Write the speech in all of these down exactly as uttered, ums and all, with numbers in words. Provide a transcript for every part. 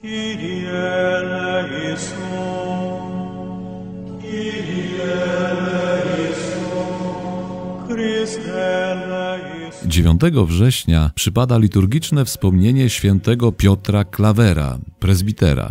Kyrie eleison, Kyrie eleison, Chryste eleison. dziewiątego września przypada liturgiczne wspomnienie świętego Piotra Klawera, prezbitera.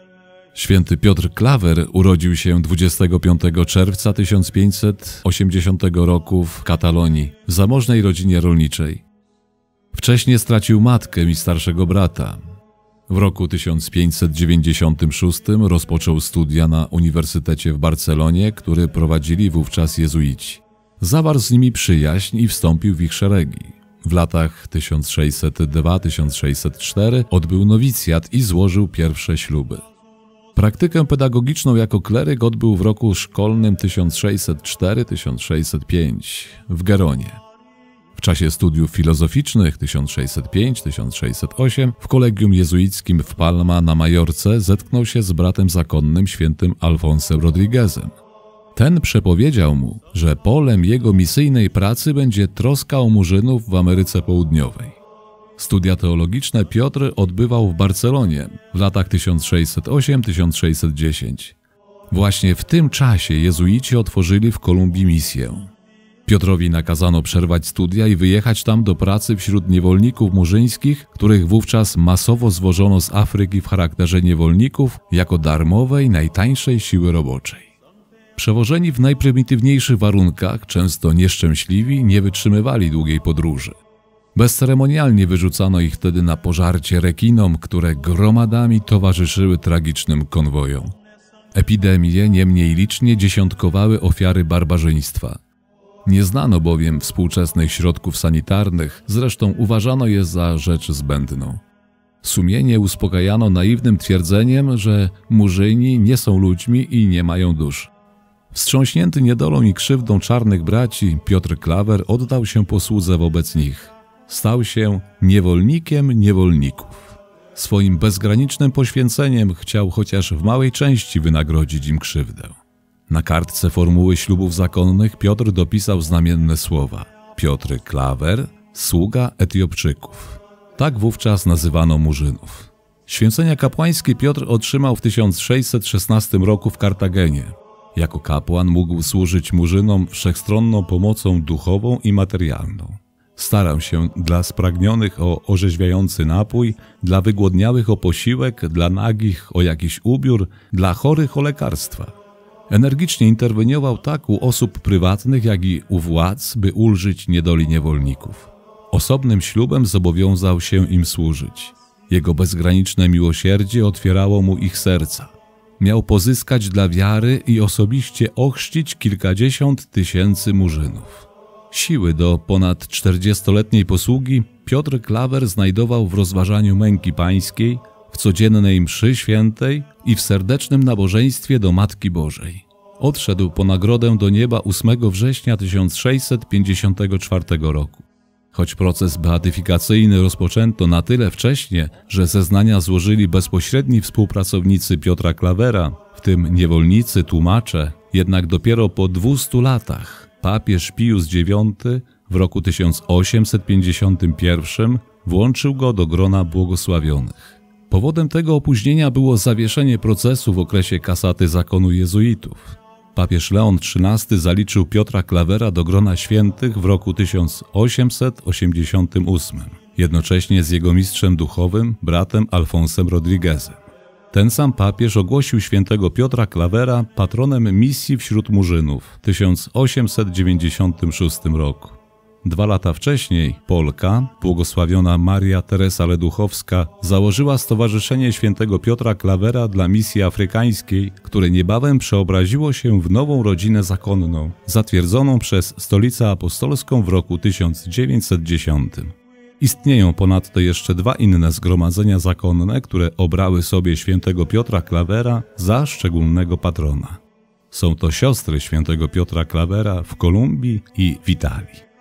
Święty Piotr Klawer urodził się dwudziestego piątego czerwca tysiąc pięćset osiemdziesiątego roku w Katalonii, w zamożnej rodzinie rolniczej. Wcześniej stracił matkę i starszego brata. W roku tysiąc pięćset dziewięćdziesiątym szóstym rozpoczął studia na Uniwersytecie w Barcelonie, który prowadzili wówczas jezuici. Zawarł z nimi przyjaźń i wstąpił w ich szeregi. W latach tysiąc sześćset dwa do tysiąc sześćset cztery odbył nowicjat i złożył pierwsze śluby. Praktykę pedagogiczną jako kleryk odbył w roku szkolnym tysiąc sześćset cztery do tysiąc sześćset pięć w Geronie. W czasie studiów filozoficznych tysiąc sześćset pięć do tysiąc sześćset osiem w kolegium jezuickim w Palma na Majorce zetknął się z bratem zakonnym świętym Alfonsem Rodriguezem. Ten przepowiedział mu, że polem jego misyjnej pracy będzie troska o murzynów w Ameryce Południowej. Studia teologiczne Piotr odbywał w Barcelonie w latach tysiąc sześćset osiem do tysiąc sześćset dziesięć. Właśnie w tym czasie jezuici otworzyli w Kolumbii misję. Piotrowi nakazano przerwać studia i wyjechać tam do pracy wśród niewolników murzyńskich, których wówczas masowo zwożono z Afryki w charakterze niewolników jako darmowej, najtańszej siły roboczej. Przewożeni w najprymitywniejszych warunkach, często nieszczęśliwi, nie wytrzymywali długiej podróży. Bezceremonialnie wyrzucano ich wtedy na pożarcie rekinom, które gromadami towarzyszyły tragicznym konwojom. Epidemie nie mniej licznie dziesiątkowały ofiary barbarzyństwa. Nie znano bowiem współczesnych środków sanitarnych, zresztą uważano je za rzecz zbędną. Sumienie uspokajano naiwnym twierdzeniem, że murzyni nie są ludźmi i nie mają dusz. Wstrząśnięty niedolą i krzywdą czarnych braci, Piotr Klawer oddał się posłudze wobec nich. Stał się niewolnikiem niewolników. Swoim bezgranicznym poświęceniem chciał chociaż w małej części wynagrodzić im krzywdę. Na kartce formuły ślubów zakonnych Piotr dopisał znamienne słowa: Piotr Klawer, sługa Etiopczyków. Tak wówczas nazywano murzynów. Święcenia kapłańskie Piotr otrzymał w tysiąc sześćset szesnastym roku w Kartagenie. Jako kapłan mógł służyć murzynom wszechstronną pomocą duchową i materialną. Starał się dla spragnionych o orzeźwiający napój, dla wygłodniałych o posiłek, dla nagich o jakiś ubiór, dla chorych o lekarstwa. Energicznie interweniował tak u osób prywatnych, jak i u władz, by ulżyć niedoli niewolników. Osobnym ślubem zobowiązał się im służyć. Jego bezgraniczne miłosierdzie otwierało mu ich serca. Miał pozyskać dla wiary i osobiście ochrzcić kilkadziesiąt tysięcy murzynów. Siły do ponad czterdziestoletniej posługi Piotr Klawer znajdował w rozważaniu męki pańskiej, w codziennej mszy świętej i w serdecznym nabożeństwie do Matki Bożej. Odszedł po nagrodę do nieba ósmego września tysiąc sześćset pięćdziesiątego czwartego roku. Choć proces beatyfikacyjny rozpoczęto na tyle wcześnie, że zeznania złożyli bezpośredni współpracownicy Piotra Klawera, w tym niewolnicy, tłumacze, jednak dopiero po dwustu latach papież Pius dziewiąty w roku tysiąc osiemset pięćdziesiątym pierwszym włączył go do grona błogosławionych. Powodem tego opóźnienia było zawieszenie procesu w okresie kasaty zakonu jezuitów. Papież Leon trzynasty zaliczył Piotra Klawera do grona świętych w roku tysiąc osiemset osiemdziesiątym ósmym, jednocześnie z jego mistrzem duchowym, bratem Alfonsem Rodriguezem. Ten sam papież ogłosił świętego Piotra Klawera patronem misji wśród murzynów w tysiąc osiemset dziewięćdziesiątym szóstym roku. Dwa lata wcześniej Polka, błogosławiona Maria Teresa Leduchowska, założyła Stowarzyszenie Świętego Piotra Klawera dla misji afrykańskiej, które niebawem przeobraziło się w nową rodzinę zakonną, zatwierdzoną przez Stolicę Apostolską w roku tysiąc dziewięćset dziesiątym. Istnieją ponadto jeszcze dwa inne zgromadzenia zakonne, które obrały sobie świętego Piotra Klawera za szczególnego patrona. Są to siostry świętego Piotra Klawera w Kolumbii i w Italii.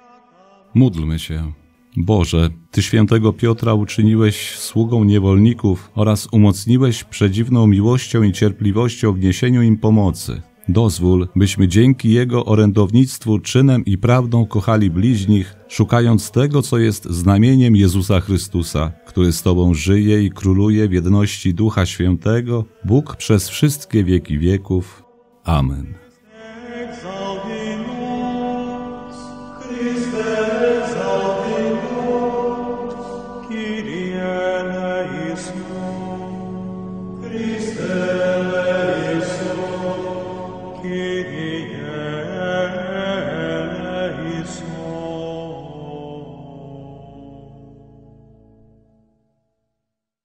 Módlmy się. Boże, Ty świętego Piotra uczyniłeś sługą niewolników oraz umocniłeś przedziwną miłością i cierpliwością w niesieniu im pomocy. Dozwól, byśmy dzięki Jego orędownictwu czynem i prawdą kochali bliźnich, szukając tego, co jest znamieniem Jezusa Chrystusa, który z Tobą żyje i króluje w jedności Ducha Świętego, Bóg przez wszystkie wieki wieków. Amen.